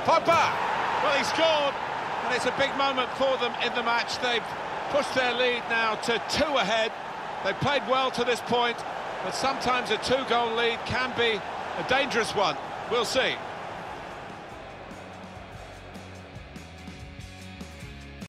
Pogba! Well, he scored, and it's a big moment for them in the match. They've pushed their lead now to 2 ahead. They've played well to this point, but sometimes a 2-goal lead can be a dangerous one. We'll see.